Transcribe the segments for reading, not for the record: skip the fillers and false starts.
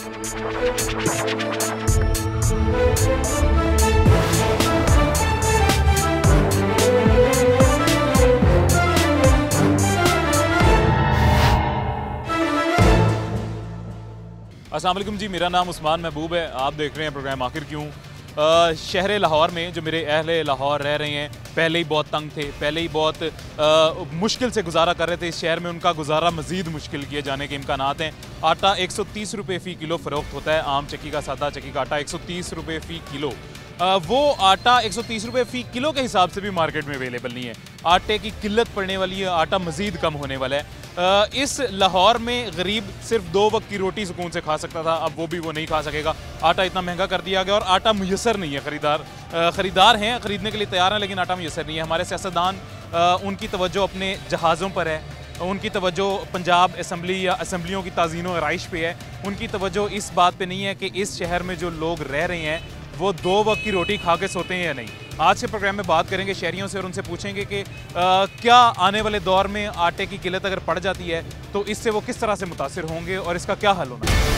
अस्सलाम वालेकुम जी, मेरा नाम उस्मान महबूब है। आप देख रहे हैं प्रोग्राम आखिर क्यों। शहर लाहौर में जो मेरे अहले लाहौर रह रहे हैं, पहले ही बहुत तंग थे, पहले ही बहुत मुश्किल से गुजारा कर रहे थे। इस शहर में उनका गुजारा मज़ीद मुश्किल किए जाने के इम्कानात हैं। आटा 130 रुपये फ़ी किलो फ़रोख्त होता है। आम चक्की का, सादा चक्की का आटा 130 रुपये फ़ी किलो। वो आटा 130 रुपये फ़ी किलो के हिसाब से भी मार्केट में अवेलेबल नहीं है। आटे की किल्लत पड़ने वाली है, आटा मज़ीद कम होने वाला है। इस लाहौर में गरीब सिर्फ 2 वक्त की रोटी सुकून से खा सकता था, अब वो नहीं खा सकेगा। आटा इतना महंगा कर दिया गया और आटा मुयसर नहीं है। ख़रीदार हैं, ख़रीदने के लिए तैयार हैं, लेकिन आटा मुयसर नहीं है। हमारे सियासतदान उनकी तवज्जो अपने जहाज़ों पर है, उनकी तवज्जो पंजाब असम्बली या असम्बलियों की ताज़ीन व आराइश पे है। उनकी तवज्जो इस बात पे नहीं है कि इस शहर में जो लोग रह रहे हैं वो 2 वक्त की रोटी खा के सोते हैं या नहीं। आज के प्रोग्राम में बात करेंगे शहरियों से और उनसे पूछेंगे कि क्या आने वाले दौर में आटे की किल्लत अगर पड़ जाती है तो इससे वो किस तरह से मुतासिर होंगे और इसका क्या हल होना है।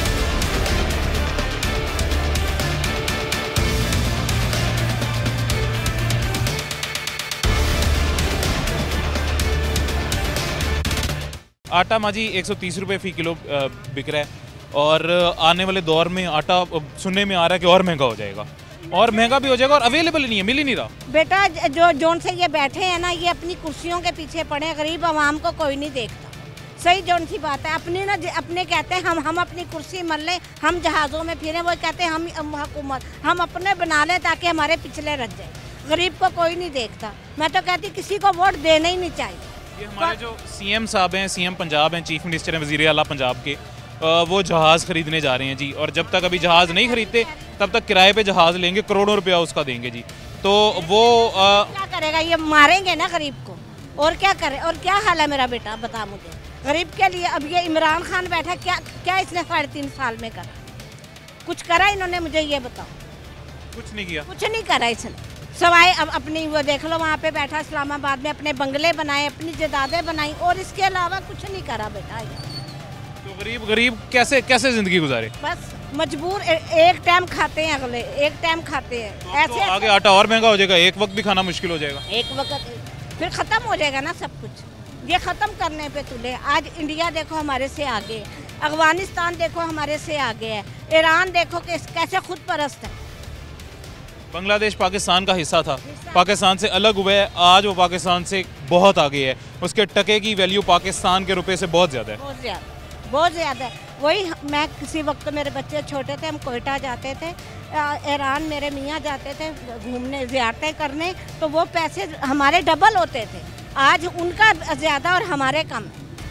आटा माजी 130 रुपये फ़ी किलो बिक रहा है और आने वाले दौर में आटा सुनने में आ रहा है कि और महंगा हो जाएगा, और महंगा भी हो जाएगा और अवेलेबल नहीं है, मिल ही नहीं रहा। बेटा जो जोन से ये बैठे हैं ना, ये अपनी कुर्सियों के पीछे पड़े, गरीब आवाम को कोई नहीं देखता। सही जोन सी बात है। अपने कहते हैं हम अपनी कुर्सी मल लें, हम जहाज़ों में फिरें, वो कहते हैं हम हुकूमत हम अपने बना लें ताकि हमारे पिछले रह जाए। गरीब को कोई नहीं देखता। मैं तो कहती किसी को वोट देना ही नहीं चाहिए। ये हमारे जो CM साहब हैं, CM पंजाब हैं, चीफ मिनिस्टर हैं, वज़ीर आला पंजाब के, वो जहाज़ खरीदने जा रहे हैं जी, और जब तक अभी जहाज़ नहीं खरीदते तब तक किराए पे जहाज़ लेंगे, करोड़ों रुपया उसका देंगे जी। तो वो क्या करेगा? ये मारेंगे ना गरीब को, और क्या करे? और क्या हाल है मेरा बेटा, बता मुझे। गरीब के लिए अब ये इमरान खान बैठा, क्या इसने 3.5 साल में करा? कुछ करा इन्होंने? मुझे ये बताओ। कुछ नहीं किया, कुछ नहीं करा इसने, सवाए अब अपनी वो देख लो वहाँ पे बैठा इस्लामाबाद में, अपने बंगले बनाए, अपनी जदादें बनाई, और इसके अलावा कुछ नहीं करा बेटा। तो गरीब कैसे जिंदगी गुजारे? बस मजबूर, एक टाइम खाते हैं, अगले एक टाइम खाते हैं। तो ऐसे तो आगे आटा और महंगा हो जाएगा, एक वक्त भी खाना मुश्किल हो जाएगा। एक वक्त फिर ख़त्म हो जाएगा ना सब कुछ। ये ख़त्म करने पे तुले। आज इंडिया देखो हमारे से आगे, अफगानिस्तान देखो हमारे से आगे है, ईरान देखो कि कैसे खुद परस्त है। बांग्लादेश पाकिस्तान का हिस्सा था, पाकिस्तान से अलग हुआ है, आज वो पाकिस्तान से बहुत आगे है। उसके टके की वैल्यू पाकिस्तान के रुपए से बहुत ज़्यादा है, बहुत ज़्यादा है। वही मैं किसी वक्त मेरे बच्चे छोटे थे, हम कोयटा जाते थे, ईरान मेरे मियाँ जाते थे घूमने, ज़ियारतें करने, तो वो पैसे हमारे डबल होते थे। आज उनका ज़्यादा और हमारे कम।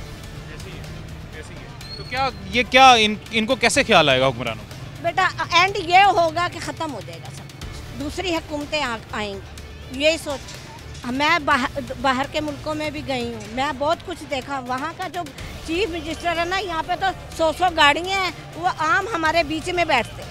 तो क्या इनको कैसे ख्याल आएगा हुक्मरानों? बेटा एंड ये होगा कि ख़त्म हो जाएगा सब, दूसरी हुकूमतें आएंगी, यही सोच। मैं बाहर के मुल्कों में भी गई हूँ, मैं बहुत कुछ देखा। वहाँ का जो चीफ मिनिस्टर है ना, यहाँ पे तो 100 गाड़ियाँ हैं, वो आम हमारे बीच में बैठते हैं,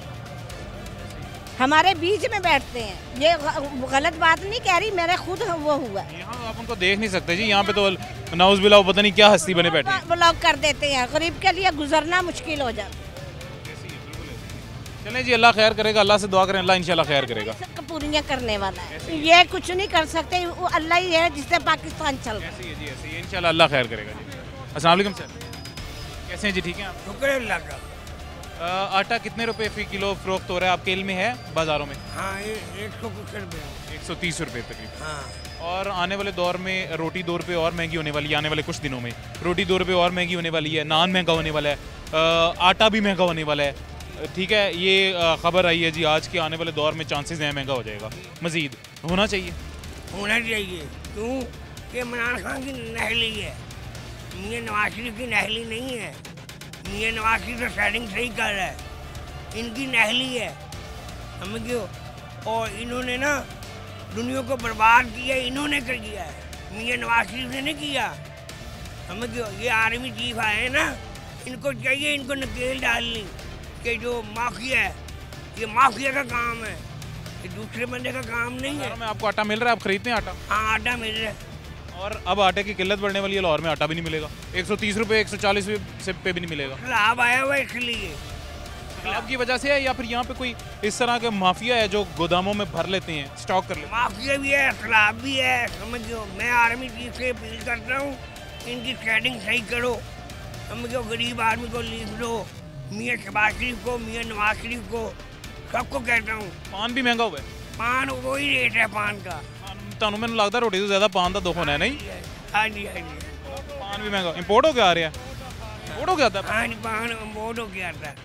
हमारे बीच में बैठते हैं। ये गलत बात नहीं कह रही, मेरे खुद वो हुआ। यहाँ आप उनको देख नहीं सकते जी, यहाँ पे तो नाउज़ुबिल्लाह पता नहीं क्या हस्ती बने बैठे, ब्लॉक कर देते हैं। गरीब के लिए गुजरना मुश्किल हो जाता है। चलें जी, अल्लाह खैर करेगा, अल्लाह से दुआ करें, अल्लाह इंशाल्लाह खैर करेगा। पूरियाँ करने वाला है, ये कुछ नहीं कर सकते, वो अल्लाह ही है जिससे पाकिस्तान चल रहा है। ऐसे ही है जी, ऐसे ही इंशाल्लाह अल्लाह खैर करेगा जी। अस्सलाम वालेकुम सर, कैसे हैं जी? ठीक हैं आप? शुक्र अल्लाह का। आटा कितने रुपए फ़ी किलो फ़रोख्त हो रहा है आपके इल्म में है बाज़ारों में? हाँ, 130 रुपये तकरीबन। हाँ। और आने वाले दौर में रोटी 2 रुपये और महंगी होने वाली है। आने वाले कुछ दिनों में रोटी 2 रुपये और महंगी होने वाली है, नान महंगा होने वाला है, आटा भी महंगा होने वाला है। ठीक है, ये खबर आई है जी आज के आने वाले दौर में चांसेस हैं महंगा हो जाएगा। मज़ीद होना चाहिए, क्यों कि इमरान खान की नहली है, मियां नवाज शरीफ की नहली नहीं है। मियां नवाज शरीफ तो सेटिंग सही कर रहा है, इनकी नहली है, समझ गए? और इन्होंने ना दुनिया को बर्बाद किया, इन्होंने कर दिया है, मियां नवाज शरीफ ने नहीं किया, समझ गए? ये आर्मी चीफ आए हैं ना, इनको चाहिए इनको नकेल डालनी कि जो माफिया है, ये माफिया का काम है, ये दूसरे बंदे का काम नहीं है। में आपको आटा मिल रहा है, आप खरीदते हैं आटा? हाँ, आटा मिल रहा है। और अब आटे की किल्लत बढ़ने वाली है, लाहौर में आटा भी नहीं मिलेगा, 130 रुपये 140 रुपये भी नहीं मिलेगा। लाभ आया हुआ इसलिए आपकी वजह से है या फिर यहाँ पे कोई इस तरह के माफिया है जो गोदामों में भर लेते हैं, स्टॉक कर लेते हैं? माफिया भी है, खिलाफ भी है, समझो। मैं आर्मी चीफ से अपील करता हूँ, इनकी ट्रेडिंग सही करो, समझो। गरीब आदमी को लिख दो, मियाँ शहबाज शरीफ को, मियाँ नवाज शरीफ को, सबको कहता हूँ। पान भी महंगा हुआ है? पान वही रेट है पान का। ਤੁਹਾਨੂੰ ਮੈਨੂੰ ਲੱਗਦਾ ਰੋਟੀ ਤੋਂ ਜ਼ਿਆਦਾ ਪਾਨ ਦਾ ਦੁੱਖ ਹੋਣਾ ਨਹੀਂ? हाँ जी, हाँ जी। पान भी महंगा इंपोर्ट हो के आ रहा है? इंपोर्ट हो गया था? हाँ जी, पान इम्पोर्ट हो गया था।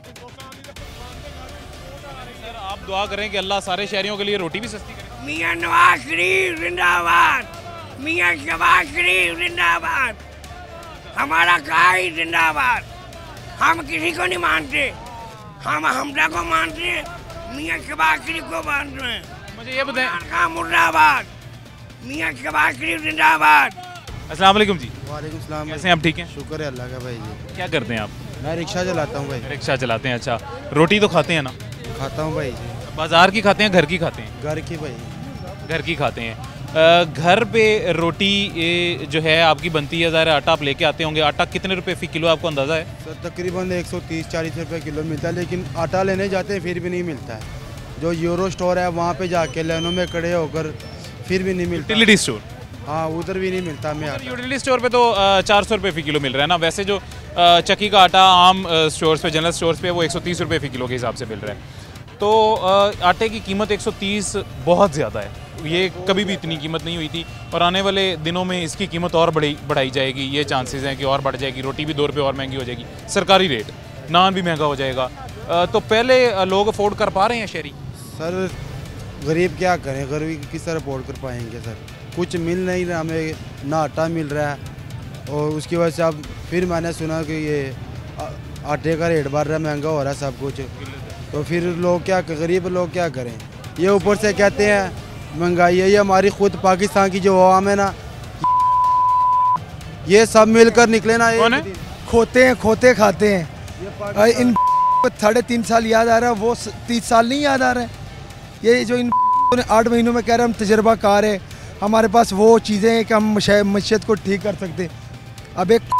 सर आप दुआ करें कि अल्लाह सारे शहरियों के लिए रोटी भी सस्ती करे। मियाँ नवाज शरीफ जिंदाबाद, मियाँ शहबाज शरीफ जिंदाबाद, हमारा काई जिंदाबाद। हम किसी को नहीं मानते, हम हमजा को मानते हैं, मियाँ शहबाज शरीफ को मानते हैं। मुझे ये बताएं। का मुर्दाबाद, मियाँ शहबाज शरीफ जिंदाबाद। अस्सलाम वालेकुम जी। वालेकुम सलाम। कैसे हैं आप? ठीक हैं? शुक्र है अल्लाह का भाई जी। क्या करते हैं आप? मैं रिक्शा चलाता हूँ भाई। रिक्शा चलाते हैं। अच्छा, रोटी तो खाते हैं ना? खाता हूँ भाई जी। बाजार की खाते हैं, घर की खाते हैं? घर की भाई। घर की खाते हैं। घर पे रोटी जो है आपकी बनती है, ज़ाहिर आटा आप लेके आते होंगे। आटा कितने रुपए फी किलो आपको अंदाज़ा है? सर तकरीबन 130-40 रुपये किलो मिलता है, लेकिन आटा लेने जाते हैं फिर भी नहीं मिलता है। जो यूरो स्टोर है वहाँ पे जाके लाइनों में खड़े होकर फिर भी नहीं मिलता। Utility store? हाँ, उधर भी नहीं मिलता हमें आटा। यूटिलिटी स्टोर पे तो 400 रुपये फ़ी किलो मिल रहा है ना। वैसे जो चक्की का आटा आम स्टोर्स पे, जनरल स्टोर्स पे, वो 130 रुपये फ़ी किलो के हिसाब से मिल रहा है। तो आटे की कीमत 130 बहुत ज़्यादा है। ये कभी भी इतनी कीमत नहीं हुई थी और आने वाले दिनों में इसकी कीमत और बढ़ाई जाएगी। ये चांसेस हैं कि और बढ़ जाएगी। रोटी भी 2 रुपये और महंगी हो जाएगी, सरकारी रेट। नान भी महंगा हो जाएगा। तो पहले लोग अफोर्ड कर पा रहे हैं शहरी? सर गरीब क्या करें, गरीब किस तरह अफोर्ड कर पाएंगे सर? कुछ मिल नहीं रहा हमें, ना आटा मिल रहा है और उसकी वजह से अब फिर मैंने सुना कि ये आटे का रेट बढ़ रहा है, महंगा हो रहा है सब कुछ। तो फिर लोग क्या, गरीब लोग क्या करें? ये ऊपर से कहते हैं महंगाई है। ये हमारी खुद पाकिस्तान की जो आवाम है ना, ये सब मिलकर निकले ना। खोते हैं, खोते खाते हैं। इन 3.5 साल याद आ रहा है, वो 30 साल नहीं याद आ रहा है। ये जो इन 8 महीनों में कह रहे हैं हम तजर्बाकार है, हमारे पास वो चीज़ें हैं कि हम मशीत को ठीक कर सकते हैं। अब एक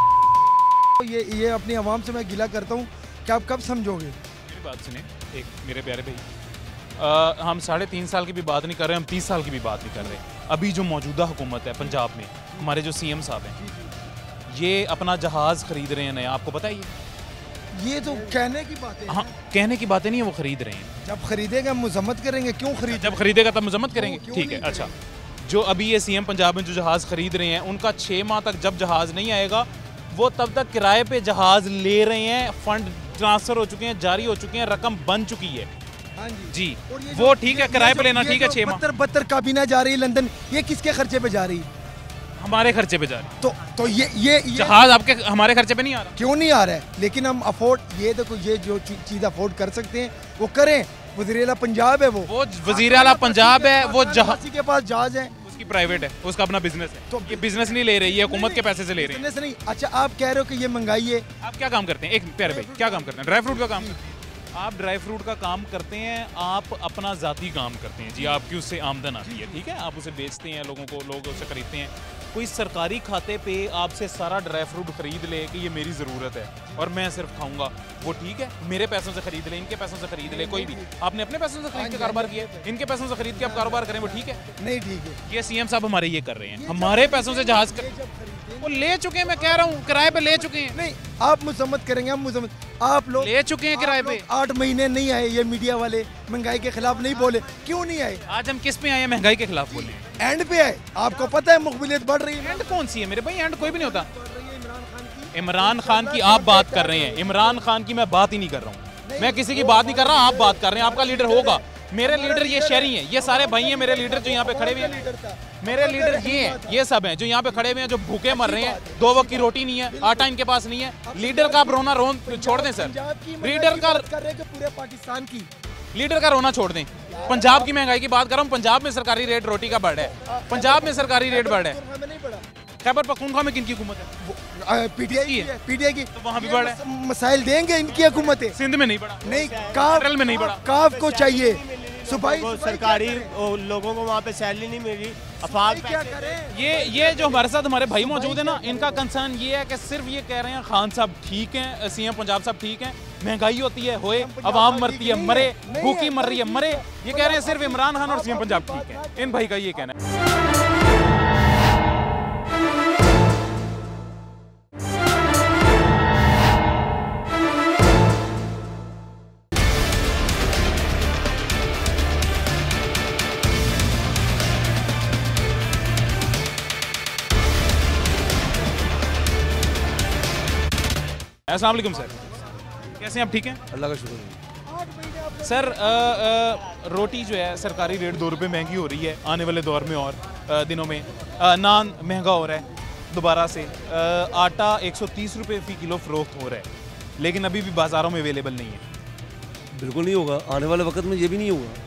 ये अपनी आवाम से मैं गिला करता हूँ कि आप कब समझोगे? मेरी बात सुने एक मेरे प्यारे भाई, हम 3.5 साल की भी बात नहीं कर रहे, हम 30 साल की भी बात नहीं कर रहे। अभी जो मौजूदा हुकूमत है पंजाब में, हमारे जो CM साहब हैं, ये अपना जहाज़ खरीद रहे हैं नया। आपको पता है ये तो कहने की बात है। हाँ, कहने की बातें नहीं है, वो खरीद रहे हैं। जब खरीदेगा हम मजम्मत करेंगे, क्यों खरीद? जब खरीदेगा तब मजम्मत करेंगे, क्यों ठीक है। नहीं अच्छा, जो अभी ये CM पंजाब में जो जहाज़ खरीद रहे हैं, उनका 6 माह तक जब जहाज़ नहीं आएगा, वो तब तक किराए पे जहाज़ ले रहे हैं। फंड ट्रांसफ़र हो चुके हैं, जारी हो चुके हैं, रकम बन चुकी है। हाँ जी, वो ठीक है, किराए पे लेना ठीक है। 6 माह 72 काबीना जा रही है लंदन, ये किसके खर्चे पे जा रही है? हमारे खर्चे पे जा रही है। तो ये जहाज़ आपके हमारे खर्चे पे नहीं आ रहा? क्यों नहीं आ रहा है? लेकिन हम अफोर्ड, ये देखो, ये जो चीज़ अफोर्ड कर सकते हैं वो करें। वज़ीर-ए-आला पंजाब है, वो वज़ीर-ए-आला पंजाब है, वो किसी के पास जहाज है, उसकी प्राइवेट है, उसका अपना बिजनेस है। तो ये बिजनेस नहीं ले रही है, हुकूमत के पैसे से ले रही है। बिजनेस नहीं। अच्छा, आप कह रहे हो कि ये महंगाई है। आप क्या काम करते हैं? एक प्यारे भाई, क्या काम करते हैं? ड्राई फ्रूट का काम करते हैं। आप ड्राई फ्रूट का काम करते हैं, आप अपना ज़ाती काम करते हैं जी, आपकी उससे आमदन आती है, ठीक है, आप उसे बेचते हैं लोगों को, लोग उसे खरीदते हैं। कोई सरकारी खाते पे आपसे सारा ड्राई फ्रूट खरीद ले कि ये मेरी ज़रूरत है और मैं सिर्फ खाऊंगा, वो ठीक है? मेरे पैसों से खरीद ले, इनके पैसों से खरीद ले, कोई भी। आपने अपने पैसों से खरीद के कारोबार किया, इनके पैसों से खरीद के आप कारोबार करें, वो ठीक है? नहीं ठीक है। ये CM साहब हमारे ये कर रहे हैं, हमारे पैसों से जहाज वो ले चुके हैं। मैं कह रहा हूँ किराए पे ले चुके हैं। नहीं, आप मजम्मत करेंगे, हम मजम्मत। आप लोग ले चुके हैं किराए पे। 8 महीने नहीं आए ये मीडिया वाले, महंगाई के खिलाफ नहीं बोले, क्यों नहीं आए? आज हम किस पे आए हैं? महंगाई के खिलाफ बोले। एंड पे आए, आपको पता है मुकबिलियत बढ़ रही है। एंड कौन सी है मेरे भाई? एंड कोई भी नहीं होता। इमरान खान की आप बात कर रहे हैं, इमरान खान की मैं बात ही नहीं कर रहा हूँ। मैं किसी की बात नहीं कर रहा, आप बात कर रहे हैं। आपका लीडर होगा, मेरे लीडर ये शहरी हैं, ये सारे भाई हैं मेरे लीडर जो यहाँ पे खड़े हुए हैं। मेरे लीडर ये हैं, ये सब हैं जो यहाँ पे खड़े हुए हैं, जो भूखे मर रहे हैं, 2 वक्त की रोटी नहीं है, आटा इनके पास नहीं है। लीडर का आप रोना छोड़ दें सर, लीडर का पूरे पाकिस्तान की लीडर का रोना छोड़ दें। पंजाब की महंगाई की बात कर रहा हूँ, पंजाब में सरकारी रेट रोटी का बढ़ रहा है, पंजाब में सरकारी रेट बढ़ रहा है। खैबर पख्तूनख्वा में किनकी हुकूमत है? पीटीआई की। तो वहाँ भी बढ़ा है। मसाइल देंगे इनकी हुकूमत है। सिंध में नहीं बढ़ा, नहीं, केरल में नहीं बढ़ा। काफ को चाहिए सरकारी लोगों को वहाँ पे सैलरी नहीं मिल रही। अफाक क्या करें? ये जो हमारे साथ हमारे भाई मौजूद है ना, इनका कंसर्न ये है कि सिर्फ ये कह रहे हैं खान साहब ठीक हैं, CM पंजाब साहब ठीक हैं, महंगाई होती है होए, आवाम मरती है मरे, भूखी मर रही है मरे। ये कह रहे हैं सिर्फ इमरान खान और सीएम पंजाब ठीक है। इन भाई का ये कहना है। अस्सलाम वालेकुम सर, कैसे हैं आप? ठीक हैं, अल्लाह का शुक्र। सर रोटी जो है सरकारी रेट 2 रुपये महंगी हो रही है आने वाले दौर में और दिनों में। नान महंगा हो रहा है दोबारा से। आटा 130 रुपये फ़ी किलो फ़रोख्त हो रहा है, लेकिन अभी भी बाज़ारों में अवेलेबल नहीं है। बिल्कुल नहीं होगा, आने वाले वक्त में ये भी नहीं होगा।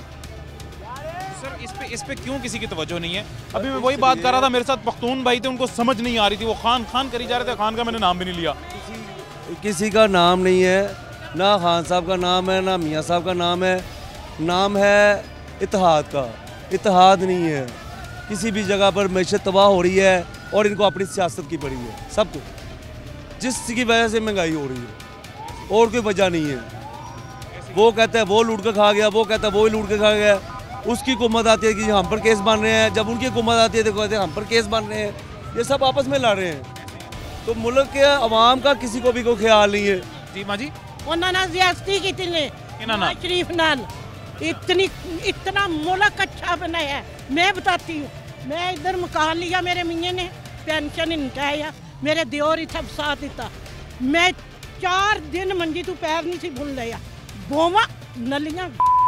सर इस पे क्यों किसी की तवज्जो नहीं है? अभी मैं वही बात कर रहा था, मेरे साथ पख्तून भाई थे, उनको समझ नहीं आ रही थी, वो खान खान करी जा रहे थे। खान का मैंने नाम भी नहीं लिया। किसी का नाम नहीं है, ना खान साहब का नाम है ना मियाँ साहब का नाम है। नाम है इत्तेहाद का, इत्तेहाद नहीं है। किसी भी जगह पर मैशत तबाह हो रही है और इनको अपनी सियासत की पड़ी है सब कुछ, जिसकी वजह से महंगाई हो रही है और कोई वजह नहीं है। वो कहता है वो लूट के खा गया, वो कहता है वो ही लूट के खा गया। उसकी हुकूमत आती है कि हम पर केस बन रहे हैं, जब उनकी हुकूमत आती है तो कहते हैं हम पर केस बन रहे हैं। ये सब आपस में लड़ रहे हैं, तो मुल्क के अवाम का किसी को भी कोई ख्याल नहीं है। जी माँ जी, उन्होंने ज़्यादती की ने नवाज शरीफ नाल इतना मुल्क अच्छा बनाया है। मैं बताती हूँ, मैं इधर मकान लिया, मेरे मियाँ ने पेंशन निकाया, मेरे दियोर इतना साथ दिता। मैं 4 दिन मंजी तू पैर नहीं सी भुन लिया, बोवा नलियां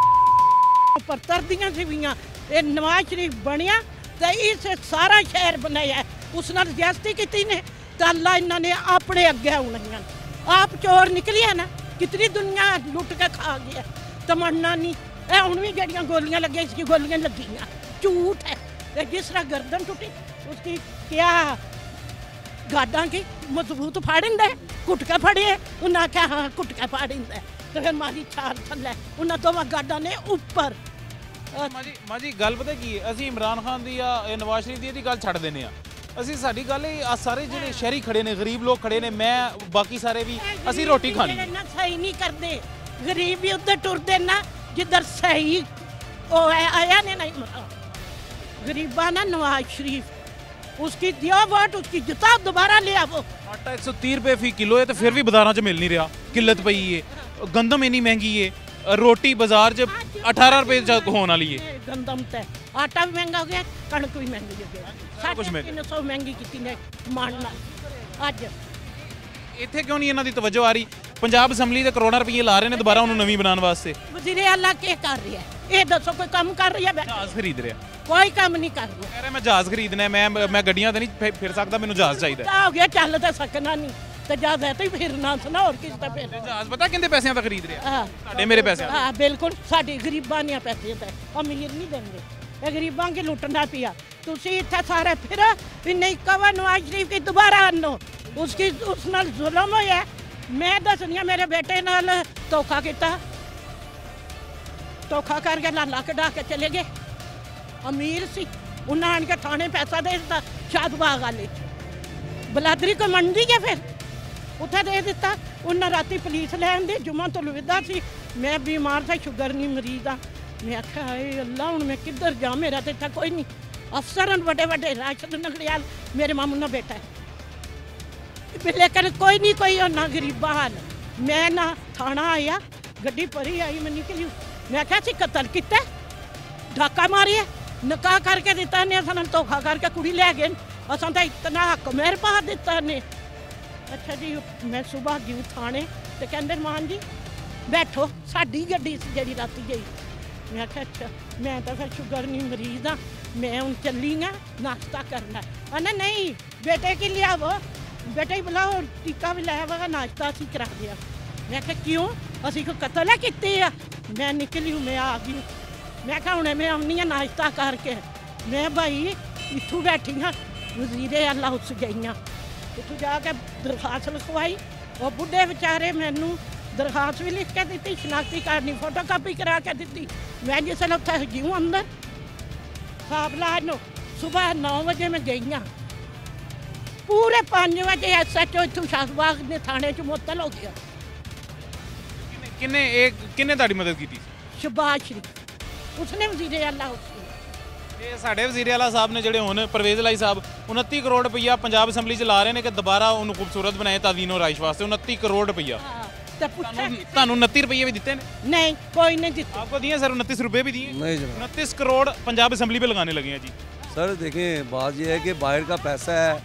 पर तरदियां सी भी। ये नवाज शरीफ बनिया तो इस सारा शहर बनाया, उस नाल ज़्यादती की ने तो अल्लाह इन्होंने अपने अगे आना। आप चोर निकली है ना, कितनी दुनिया लुट के खा गया, तमन्ना नहीं है। हूँ भी जड़ियाँ गोलियां लगी, इसकी गोलियां लगियाँ, झूठ है। जिस तरह गर्दन टूटी उसकी क्या गाडां की मजबूत फाड़िंदा, घुटके फड़े, उन्हें आख्या हाँ घुटके फाड़िंदा, तो फिर मारी छाल थल्ले, उन्हें दोवां गाडां ने उपर। माँ जी गल पता की असीं इमरान खान दी या नवाज शरीफ दी गल छड्ड दिंदे आ। ਅਸੀਂ ਸਾਡੀ ਗੱਲ ਆ ਸਾਰੇ ਜਿਹੜੇ ਸ਼ਹਿਰੀ ਖੜੇ ਨੇ, ਗਰੀਬ ਲੋਕ ਖੜੇ ਨੇ, ਮੈਂ ਬਾਕੀ ਸਾਰੇ ਵੀ ਅਸੀਂ ਰੋਟੀ ਖਾਣੀ ਹੈ। ना सही नहीं करते, गरीब भी उधर टुरते ना जिधर सही वो है आया ने नहीं मरा। गरीबा ना नवाज शरीफ उसकी दिया वोट, उसकी जिता दोबारा ले आवो। आटा 130 रुपये फी किलो है तो फिर भी बाजारों च मिल नहीं रहा, किल्लत पई है। गंदम इन्नी महंगी है, रोटी बाजार च 18 रुपये होने वाली है। गंदम ते आटा भी महंगा हो गया, कणक भी महंगी हो गई, 350 महंगी की ने मानना। अज ਇੱਥੇ ਕਿਉਂ ਨਹੀਂ ਇਹਨਾਂ ਦੀ ਤਵੱਜੋ ਆ ਰਹੀ? ਪੰਜਾਬ ਅਸੈਂਬਲੀ ਦੇ ਕਰੋੜਾਂ ਰੁਪਏ ਲਾ ਰਹੇ ਨੇ ਦੁਬਾਰਾ ਉਹਨੂੰ ਨਵੀਂ ਬਣਾਉਣ ਵਾਸਤੇ। ਵਜ਼ੀਰ ਆਲਾ ਕੀ ਕਰ ਰਿਹਾ ਹੈ? ਇਹ ਦੱਸੋ, ਕੋਈ ਕੰਮ ਕਰ ਰਿਹਾ ਹੈ? ਜਹਾਜ਼ ਖਰੀਦ ਰਿਹਾ, ਕੋਈ ਕੰਮ ਨਹੀਂ ਕਰ ਰਿਹਾ। ਕਹਿ ਰਿਹਾ ਮੈਂ ਜਹਾਜ਼ ਖਰੀਦਣਾ, ਮੈਂ ਗੱਡੀਆਂ ਤੇ ਨਹੀਂ ਫਿਰ ਸਕਦਾ, ਮੈਨੂੰ ਜਹਾਜ਼ ਚਾਹੀਦਾ। ਤਾਂ ਹੋ ਗਿਆ, ਚੱਲ ਤਾਂ ਸਕਣਾ ਨਹੀਂ ਤੇ ਜਹਾਜ਼ ਹੈ ਤੇ ਫਿਰਨਾ ਸੁਣਾ, ਹੋਰ ਕਿਸ ਦਾ ਫਿਰ ਜਹਾਜ਼ ਪਤਾ ਕਿੰਨੇ ਪੈਸਿਆਂ ਦਾ ਖਰੀਦ ਰਿਹਾ? ਹਾਂ ਸਾਡੇ ਮੇਰੇ ਪੈਸਿਆਂ ਹਾਂ ਬਿਲਕੁਲ, ਸਾਡੇ ਗਰੀਬਾਂ ਦੀਆਂ ਪੈਸੇ ਤੇ ਅਮੀਰ ਨਹੀਂ ਦਿੰਦੇ, ਇਹ ਗਰੀਬਾਂ ਕੇ ਲੁੱਟਣਾ ਪਿਆ। ਤੁਸੀਂ ਇੱਥੇ ਸਾਰੇ ਫਿਰ ਨਹੀਂ ਕਵਾ ਨਵਾਜ਼ ਸ਼ਰੀਫ ਕੀ ਦੁਬਾਰਾ ਆਨੋ, उसकी उस नाल जुल्म होया। मैं दसनी मेरे बेटे नाल धोखा किया, धोखा करके लाला कढ़ा के चले गए। अमीर सी, उन्हें आन के थाने पैसा दे दिता, शादबाग वाले बलादरी को मंडी है, फिर उत्थे दे दिता। उन्हें राती पुलिस लैन दी, जुम्मा तो लविदा सी, मैं बीमार था, शुगर नहीं मरीज हाँ। मैं आख्या हाय अल्लाह हूँ मैं किधर जा, मेरा तो इतना कोई नहीं। अफसर बड़े बड़े राशद नगड़ियाल मेरे मामू ना बेटा है, लेकिन कोई नहीं कोई ना गरीबा हाल। मैं ना थाना आया, गड्डी भरी आई, मैं निकली, मैं क्या सी कतल किया, डाका मारिया, निकाह करके दिता ने, असा धोखा करके कुड़ी लै गए, असा तो इतना हक मेहर पा दिता ने। अच्छा जी, मैं सुबह गई थाने तो कहते मान जी बैठो, साड़ी गड्डी सी जी राती गई। मैं आख्या अच्छा, मैं तो फिर शुगर नहीं मरीज हाँ, मैं हूँ चली हाँ नाश्ता करना। आना नहीं बेटे की लियावो, बेटे ही बुलाओ, टीका भी लाया वा, नाश्ता असी करा दिया। मैं क्या क्यों, असी को कतल है कितने आ? मैं निकली हूँ, मैं आ गई। मैं क्या हूँ मैं आनी हाँ नाश्ता करके, मैं भाई इतों बैठी हाँ, वजीरे आला उस गई हाँ, इतों जाके दरखास्त लिखवाई। और बुढ़े बेचारे मैनू दरखास्त भी लिख के दी, शनाख्ती कार्ड नहीं फोटो कापी करा के दी। मैं जिस उत्थे गई हूँ अंदर साबलाज नो, सुबह 9 बजे मैं गई हाँ, पूरे 5 बजे SHO इतों शाहबाग ने थाने च मुअत्तल हो गया। किन्ने ਤੁਹਾਡੀ ਮਦਦ ਕੀਤੀ शहबाज शरीफ उसने वजीर आला ਇਹ ਸਾਡੇ ਵਜ਼ੀਰ ਆਲਾ ਸਾਹਿਬ ਨੇ ਜਿਹੜੇ ਹੁਣ ਪਰਵੇਜ਼ ਲਾਈ ਸਾਹਿਬ 29 ਕਰੋੜ ਰੁਪਈਆ ਪੰਜਾਬ ਅਸੈਂਬਲੀ 'ਚ ਲਾ ਰਹੇ ਨੇ ਕਿ ਦੁਬਾਰਾ ਉਹਨੂੰ ਖੂਬਸੂਰਤ ਬਣਾਏ ਤਾਦੀਨੋ ਰਾਇਸ਼ ਵਾਸਤੇ 29 ਕਰੋੜ ਰੁਪਈਆ तो पूछा ਤੁਹਾਨੂੰ 29 ਰੁਪਈਏ ਵੀ ਦਿੱਤੇ ਨੇ नहीं कोई नहीं जीता आपको दिए सर 29 रुपए भी दिए नहीं जनाब 29 करोड़ पंजाब असेंबली पे लगाने लगे हैं जी सर देखें बात यह है कि बाहर का पैसा है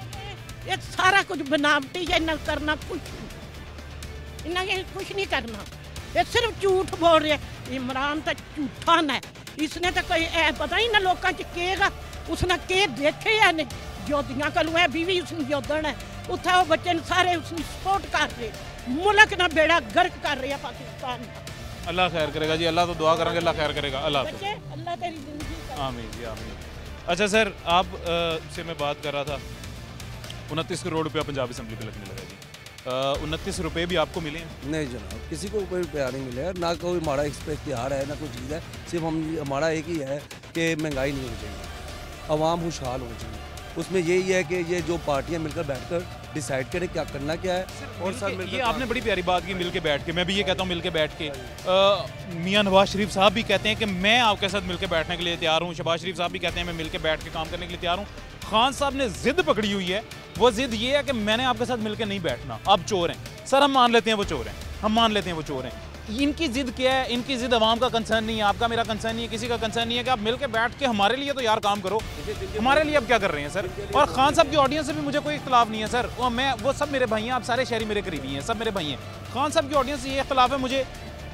ये सारा कुछ बनावटी है ना करना कुछ नहीं इन्हें कुछ नहीं करना ये सिर्फ झूठ बोल रहे हैं। इमरान तो झूठा है इसने तो कोई पता ही ना लोगों च केगा उसने के देखे है नहीं जोधियां कलू है बीवी उसने जोधन है उत्थे वो बच्चे सारे उसने सपोर्ट कर रहे मुल्क ना बेड़ा गर्क कर रहे हैं पाकिस्तान का। अल्लाह खैर करेगा जी अल्लाह तो दुआ करेंगे अल्लाह खैर करेगा अल्लाह हाफ़िज़। बच्चे अल्लाह तेरी जिंदगी का आमीन जी आमीन। अच्छा सर आप से मैं बात कर रहा था 29 करोड़ रुपया पंजाब असेंबली पे लगने लगा जी 29 रुपये भी आपको मिले हैं नहीं जनाब किसी को कोई प्यार नहीं मिला है ना कोई हमारा इख्तियार है ना कोई चीज़ है सिर्फ हमारा एक ही है कि महंगाई नहीं होनी चाहिए अवाम खुशहाल होनी चाहिए उसमें यही है कि ये जो पार्टियां मिलकर बैठकर डिसाइड करें क्या करना क्या है और सर ये आपने बड़ी प्यारी बात की मिल के बैठ के मैं भी ये कहता हूँ मिल के बैठ के मियाँ नवाज शरीफ साहब भी कहते हैं कि मैं आपके साथ मिल के बैठने के लिए तैयार हूँ शहबाज शरीफ साहब भी कहते हैं मैं मिल के बैठ के काम करने के लिए तैयार हूँ खान साहब ने जिद पकड़ी हुई है वो जिद ये है कि मैंने आपके साथ मिल के नहीं बैठना आप चोर हैं सर हम मान लेते हैं वो चोर हैं हम मान लेते हैं वो चोर हैं इनकी जिद क्या है इनकी जिद अवाम का कंसर्न नहीं है आपका मेरा कंसर्न नहीं है किसी का कंसर्न नहीं है कि आप मिल के बैठ के हमारे लिए तो यार काम करो हमारे लिए अब क्या कर रहे हैं सर और खान साहब की ऑडियंस से भी मुझे कोई इख्तलाफ नहीं है सर वो सब मेरे भाई हैं आप सारे शहरी मेरे करीबी हैं सब मेरे भाई हैं खान साहब की ऑडियंस से ये इख्तलाफ है मुझे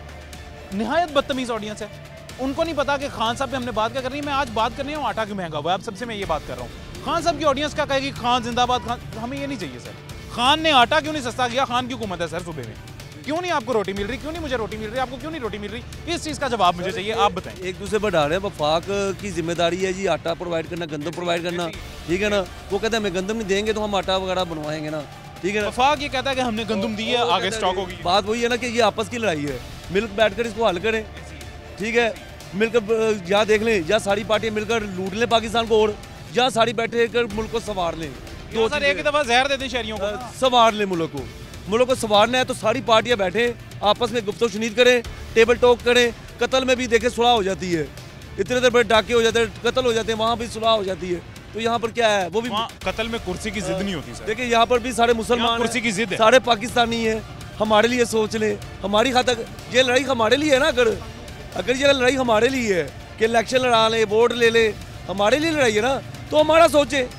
नहायत बदतमीज़ ऑडियंस है उनको नहीं पता कि खान साहब पे हमने बात क्या करनी है मैं आज बात करनी हूँ आटा क्यों महंगा हुआ है आप सबसे मैं ये बात कर रहा हूँ खान साहब की ऑडियंस क्या कहेगी खान जिंदाबाद खान हमें ये नहीं चाहिए सर खान ने आटा क्यों नहीं सस्ता किया खान की हुकूमत है सर सूबे में क्यों नहीं आपको रोटी मिल रही क्यों नहीं मुझे रोटी मिल रही आपको क्यों नहीं रोटी मिल रही इस चीज़ का जवाब मुझे चाहिए आप बताएं एक दूसरे पर डाल रहे हैं वफाक की जिम्मेदारी है जी आटा प्रोवाइड करना गंदम प्रोवाइड करना ठीक है ना वो कहते हैं हमें गंदम नहीं देंगे तो हम आटा वगैरह बनवाएंगे ना ठीक है ना वफाक ये कहता है कि हमने गंदम दी है आगे स्टॉक होगी बात वही है ना कि ये आपस की लड़ाई है मिलकर बैठकर इसको हल करें ठीक है मिलकर यहाँ देख लें या सारी पार्टियाँ मिलकर लूट लें पाकिस्तान को और या सारी बैठे कर मुल्क को संवार लें दो सर एक ही दफ़ा जहर देते शहरियों को संवार लें मुल्क को संवारना है तो सारी पार्टियां बैठे आपस में गुफ्तगू शुनीद करें टेबल टॉक करें कत्ल में भी देखें सुलह हो जाती है इतने देर बड़े डाके हो जाते हैं कत्ल हो जाते हैं वहाँ भी सुलह हो जाती है तो यहाँ पर क्या है वो भी कत्ल में कुर्सी की जिद नहीं होती सर देखिए यहाँ पर भी सारे मुसलमान कुर्सी की जिद है सारे पाकिस्तानी है हमारे लिए सोच लें हमारी खातर ये लड़ाई हमारे लिए है ना अगर ये लड़ाई हमारे लिए है कि इलेक्शन लड़ा लें वोट ले लें हमारे लिए लड़ाई है ना तो हमारा सोचे